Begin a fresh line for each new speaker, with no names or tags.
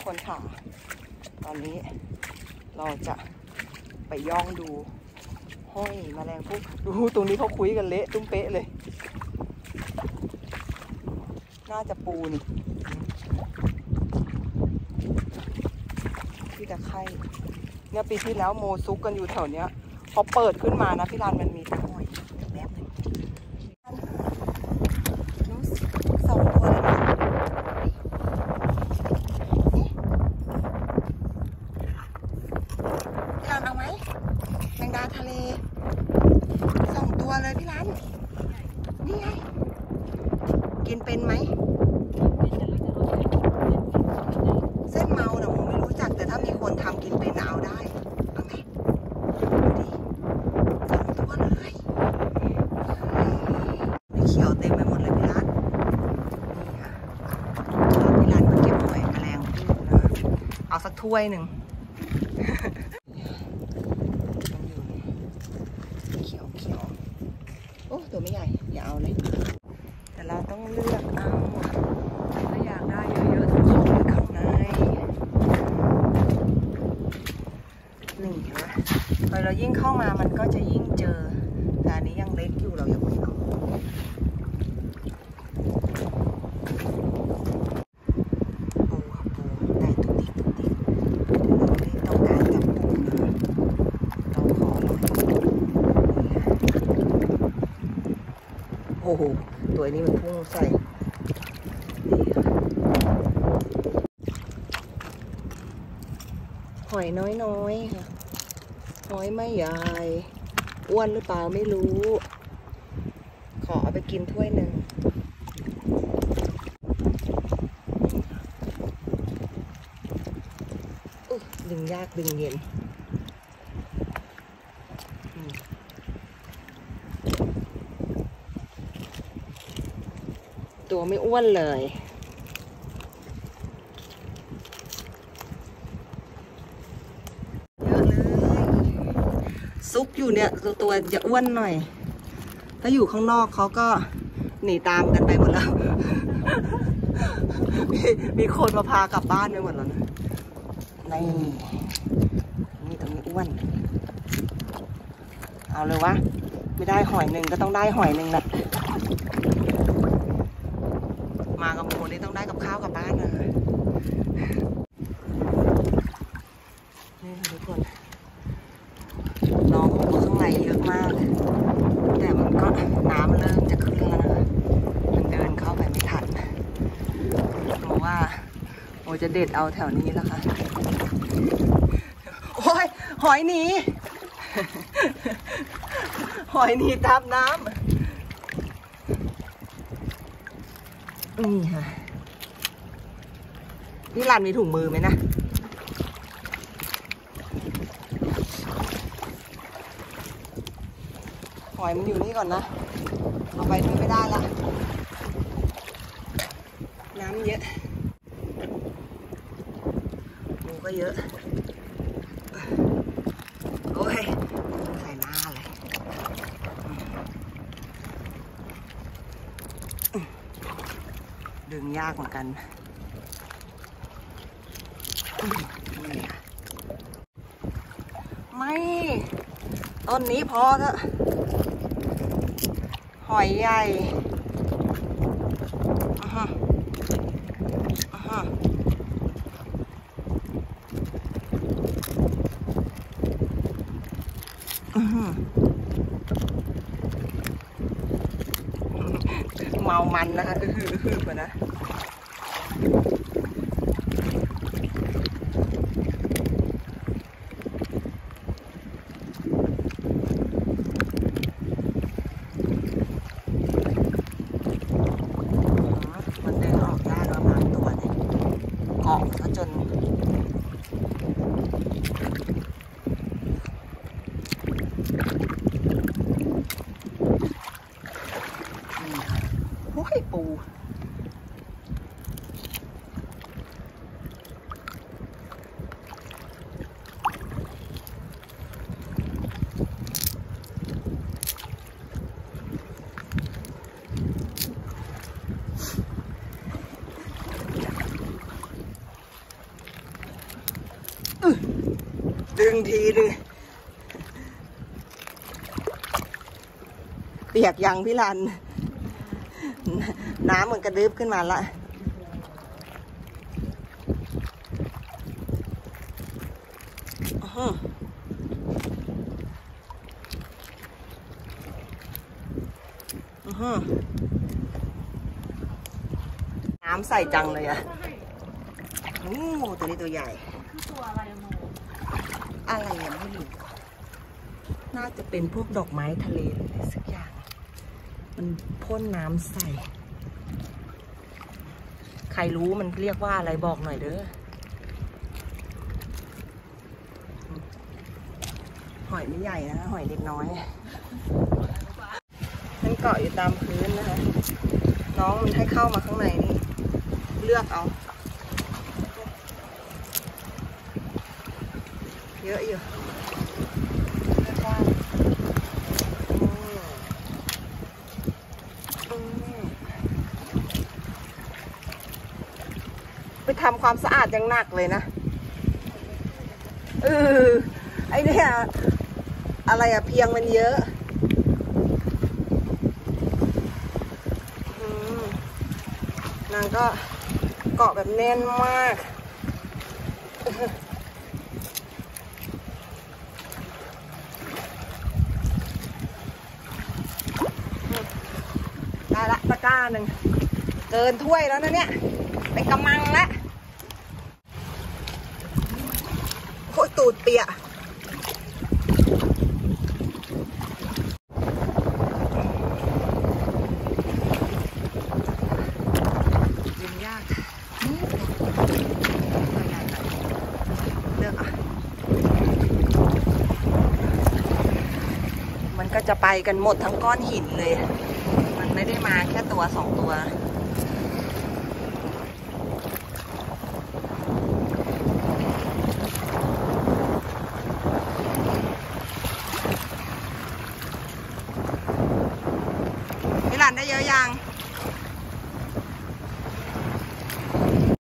คนค่ะตอนนี้เราจะไปย่องดูห้อยแมลงพวกดูตรงนี้เขาคุยกันเละตุ้มเป๊ะเลยน่าจะปูนี่ที่ตะไคร่เนี่ยปีที่แล้วโมซุกกันอยู่แถวเนี้ยพอเปิดขึ้นมานะพี่รันมันมีห้อยแบบนึงสองตัวเลยนะพี่รันเอาไหมแมงดาทะเล2 ตัวเลยพี่รันนี่ไงกินเป็นไหมเส้นเมาเนี่ยผมไม่รู้จักแต่ถ้ามีคนทำกินเป็นเอาได้เอาไหมดูดิ2 ตัวเลยไม่เขียวเต็มไปหมดเลยพี่รันนี่ค่ะพี่รันมาเก็บหอยแมลงภู่นะเอาสักถ้วยหนึ่งเขียวโอ้ตัวไม่ใหญ่อย่าเอาเลยแต่เราต้องเลือกเอาถ้าอยากได้เยอะๆต้องเข้าไปข้างในนี่เห็นไหมพอเรายิ่งเข้ามามันก็จะยิ่งเจอแต่อันนี้ยังเล็กอยู่เรายังไม่เอาปูค่ะปูได้ตุ๊กติ๊กเราไม่ต้องการจับปูนะเราขอโอ้โหตัวนี้มันพุ่งใส่หอยน้อยๆค่ะหอยไม่ใหญ่อ้วนหรือเปล่าไม่รู้ขอเอาไปกินถ้วยหนึ่งดึงยากดึงเย็นตัวไม่อ้วนเลยเยอะเลยซุกอยู่เนี่ยตัวจะอ้วนหน่อยถ้าอยู่ข้างนอกเขาก็หนีตามกันไปหมดแล้ว มีคนมาพากลับบ้านไปหมดแล้วนะนี่ตัวนี้อ้วนเอาเลยวะไม่ได้หอยหนึ่งก็ต้องได้หอยหนึ่งแหละมากับโมนี่ต้องได้กับข้าวกับบ้านเลยนี่ค่ะทุกคนน้องโมข้างในเยอะมากแต่มันก็น้ำเริ่มจะขึ้นแล้วนะคะมันเดินเข้าไปไม่ทันเพราะว่าโมจะเด็ดเอาแถวนี้แล้วค่ะโอ้ยหอยหนี หอยหนีตามน้ำนี่ค่ะพี่รันมีถุงมือไหมนะหอยมันอยู่นี่ก่อนนะเอาไปด้วยไม่ได้ละน้ำเยอะงูก็เยอะโอ้ยใส่หน้าเลยดึงยากเหมือนกันไม่ต้นนี้พอเถอะหอยใหญ่เมามันนะคะฮือๆกว่านะมันเดินออกได้แล้วบางตัวเนี่ยเกาะซะจนโอ้ยปูดึงทีนึงเปียกยังพี่รันน้ำเหมือนกระดึบขึ้นมาละน้ำใส่จังเลยอะโอ้ตัวนี้ตัวใหญ่คือตัวอะไรโมอะไรอะไม่รู้น่าจะเป็นพวกดอกไม้ทะเลอะไรสักอย่างมันพ่นน้ำใส่ใครรู้มันเรียกว่าอะไรบอกหน่อยเด้อหอยไม่ใหญ่นะหอยเล็กน้อยมันเกาะอยู่ตามพื้นนะคะน้องมันให้เข้ามาข้างในนี่เลือกเอาเยอะอยู่ไปทำความสะอาดยังหนักเลยนะไอเนี่ยอะไรอะเพียงมันเยอะนางก็เกาะแบบแน่นมากได้ละตะกร้าหนึ่งเกินถ้วยแล้วนะเนี่ยเป็นกำมังแล้วโคตรตูดเปียกยิงยากตัวใหญ่แบบเลือกอ่ะมันก็จะไปกันหมดทั้งก้อนหินเลยมันไม่ได้มาแค่ตัวสองตัวพี่หลานได้เยอะยัง